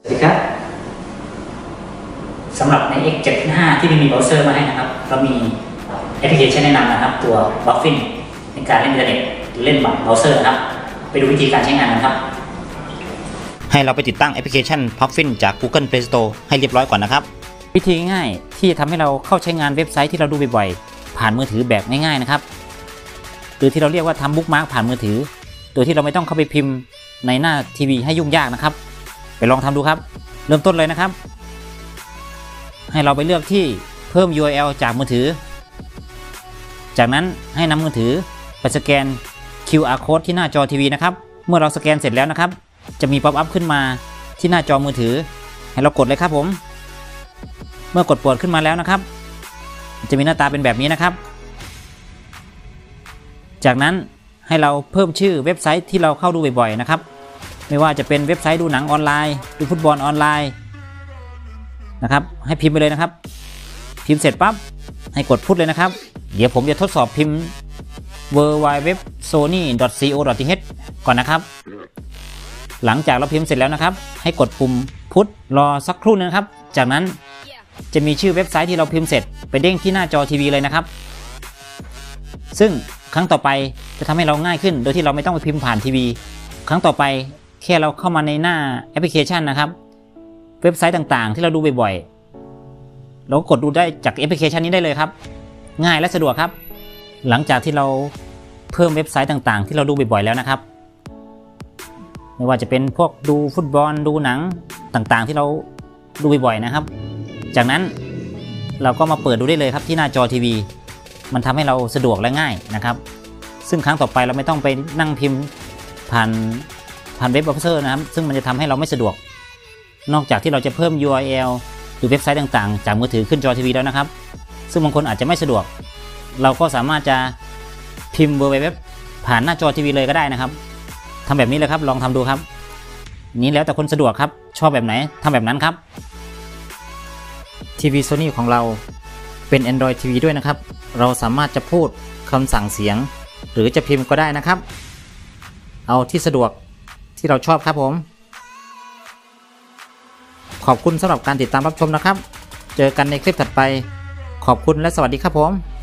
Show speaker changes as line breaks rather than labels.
สวัสดีครับสำหรับใน X75 ที่ไม่มีเบราว์เซอร์มาให้นะครับเรามีแอปพลิเคชันแนะนำนะครับตัว Buffin ในการเล่นอินเทอร์เน็ตเล่นแบบเบราว์เซอร์นะครับไปดูวิธีการใช้งานกันครับ
ให้เราไปติดตั้งแอปพลิเคชัน Buffin จาก Google Play Store ให้เรียบร้อยก่อนนะครับ
วิธีง่ายที่ทำให้เราเข้าใช้งานเว็บไซต์ที่เราดูบ่อยๆผ่านมือถือแบบง่ายๆนะครับหรือที่เราเรียกว่าทำบุ๊กมาร์กผ่านมือถือโดยที่เราไม่ต้องเข้าไปพิมพ์ในหน้าทีวีให้ยุ่งยากนะครับไปลองทำดูครับเริ่มต้นเลยนะครับให้เราไปเลือกที่เพิ่ม URL จากมือถือจากนั้นให้นำมือถือไปสแกน QR Code ที่หน้าจอทีวีนะครับเมื่อเราสแกนเสร็จแล้วนะครับจะมีป๊อปอัพขึ้นมาที่หน้าจอมือถือให้เรากดเลยครับผมเมื่อกดเปิดขึ้นมาแล้วนะครับจะมีหน้าตาเป็นแบบนี้นะครับจากนั้นให้เราเพิ่มชื่อเว็บไซต์ที่เราเข้าดูบ่อยๆนะครับไม่ว่าจะเป็นเว็บไซต์ดูหนังออนไลน์ดูฟุตบอลออนไลน์นะครับให้พิมพ์ไปเลยนะครับพิมพ์เสร็จปั๊บให้กดพุทเลยนะครับเดี๋ยวผมจะทดสอบพิมพ์ www.sony.co.th ก่อนนะครับหลังจากเราพิมพ์เสร็จแล้วนะครับให้กดปุ่มพุทรอสักครู่นึงครับจากนั้นจะมีชื่อเว็บไซต์ที่เราพิมพ์เสร็จไปเด้งที่หน้าจอทีวีเลยนะครับซึ่งครั้งต่อไปจะทำให้เราง่ายขึ้นโดยที่เราไม่ต้องไปพิมพ์ผ่านทีวีครั้งต่อไปแค่เราเข้ามาในหน้าแอปพลิเคชันนะครับเว็บไซต์ต่างๆที่เราดูบ่อยๆเราก็กดดูได้จากแอปพลิเคชันนี้ได้เลยครับง่ายและสะดวกครับหลังจากที่เราเพิ่มเว็บไซต์ต่างๆที่เราดูบ่อยๆแล้วนะครับไม่ว่าจะเป็นพวกดูฟุตบอลดูหนังต่างๆที่เราดูบ่อยๆนะครับจากนั้นเราก็มาเปิดดูได้เลยครับที่หน้าจอทีวีมันทำให้เราสะดวกและง่ายนะครับซึ่งครั้งต่อไปเราไม่ต้องไปนั่งพิมพ์ผ่านเว็บเบราว์เซอร์นะครับซึ่งมันจะทำให้เราไม่สะดวกนอกจากที่เราจะเพิ่ม URL หรือเว็บไซต์ต่างๆจากมือถือขึ้นจอทีวีแล้วนะครับซึ่งบางคนอาจจะไม่สะดวกเราก็สามารถจะพิมพ์ www ผ่านหน้าจอทีวีเลยก็ได้นะครับทำแบบนี้เลยครับลองทำดูครับนี้แล้วแต่คนสะดวกครับชอบแบบไหนทำแบบนั้นครับทีวี Sony ของเราเป็น Android TV ด้วยนะครับเราสามารถจะพูดคำสั่งเสียงหรือจะพิมพ์ก็ได้นะครับเอาที่สะดวกที่เราชอบครับผมขอบคุณสำหรับการติดตามรับชมนะครับเจอกันในคลิปถัดไปขอบคุณและสวัสดีครับผม